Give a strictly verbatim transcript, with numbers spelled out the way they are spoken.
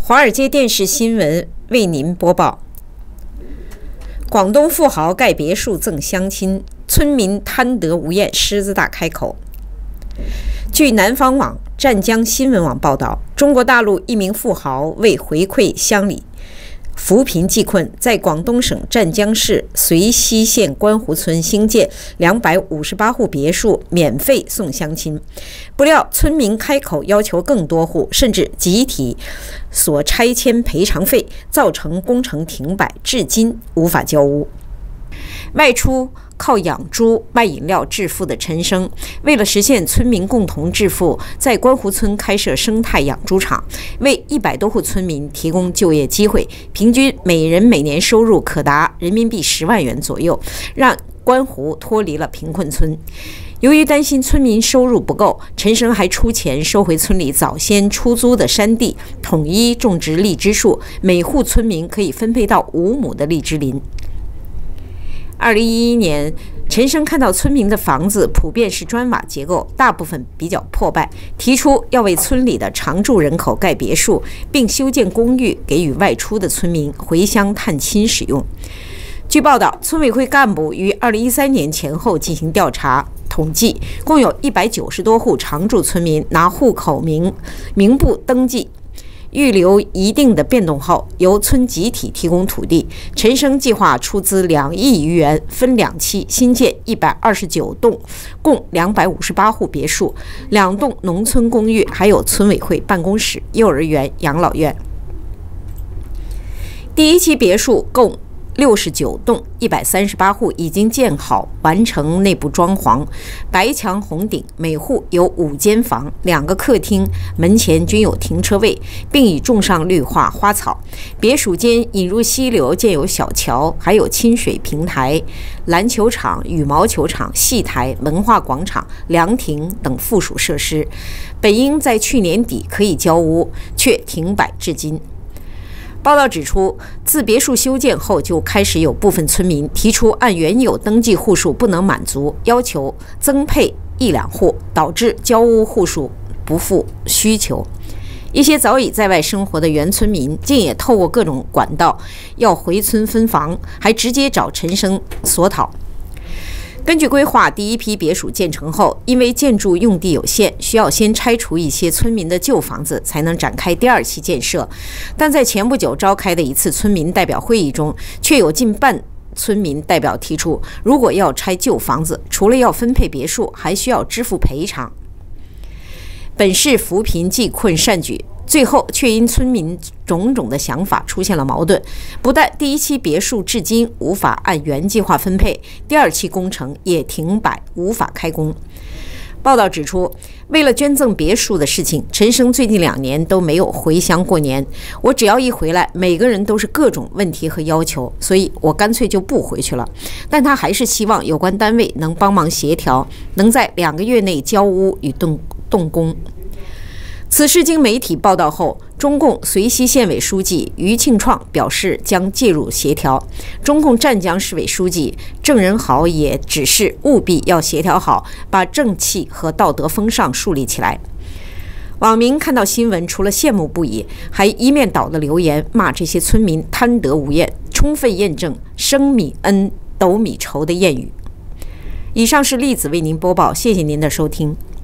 华尔街电视新闻为您播报：广东富豪盖别墅赠乡亲，村民贪得无厌，狮子大开口。据南方网、湛江新闻网报道，中国大陆一名富豪为回馈乡里，扶贫济困，在广东省湛江市随溪县观湖村兴建两百五十八户别墅，免费送乡亲。不料村民开口要求更多户，甚至集体索拆迁赔偿费，造成工程停摆，至今无法交屋。外出靠养猪卖饮料致富的陈生，为了实现村民共同致富，在观湖村开设生态养猪场，为一百多户村民提供就业机会，平均每人每年收入可达人民币十万元左右，让观湖脱离了贫困村。由于担心村民收入不够，陈生还出钱收回村里早先出租的山地，统一种植荔枝树，每户村民可以分配到五亩的荔枝林。二零一一年，陈生看到村民的房子普遍是砖瓦结构，大部分比较破败，提出要为村里的常住人口盖别墅，并修建公寓给予外出的村民回乡探亲使用。据报道，村委会干部于二零一三年前后进行调查统计，共有一百九十多户常住村民拿户口名名簿登记，预留一定的变动后，由村集体提供土地。陈生计划出资两亿余元，分两期新建一百二十九栋，共两百五十八户别墅，两栋农村公寓，还有村委会办公室、幼儿园、养老院。第一期别墅共六十九栋，一百三十八户已经建好，完成内部装潢，白墙红顶，每户有五间房，两个客厅，门前均有停车位，并已种上绿化花草。别墅间引入溪流，建有小桥，还有亲水平台、篮球场、羽毛球场、戏台、文化广场、凉亭等附属设施。本应在去年底可以交屋，却停摆至今。报道指出，自别墅修建后，就开始有部分村民提出按原有登记户数不能满足，要求增配一两户，导致交屋户数不符需求。一些早已在外生活的原村民，竟也透过各种管道要回村分房，还直接找陈生索讨。根据规划，第一批别墅建成后，因为建筑用地有限，需要先拆除一些村民的旧房子，才能展开第二期建设。但在前不久召开的一次村民代表会议中，却有近半村民代表提出，如果要拆旧房子，除了要分配别墅，还需要支付赔偿。本是扶贫济困善举，最后却因村民种种的想法出现了矛盾，不但第一期别墅至今无法按原计划分配，第二期工程也停摆，无法开工。报道指出，为了捐赠别墅的事情，陈生最近两年都没有回乡过年。我只要一回来，每个人都是各种问题和要求，所以我干脆就不回去了。但他还是希望有关单位能帮忙协调，能在两个月内交屋与动动工。此事经媒体报道后，中共随溪县委书记余庆创表示将介入协调，中共湛江市委书记郑仁豪也指示务必要协调好，把正气和道德风尚树立起来。网民看到新闻，除了羡慕不已，还一面倒的留言骂这些村民贪得无厌，充分验证升米恩，斗米仇的谚语。以上是栗子为您播报，谢谢您的收听。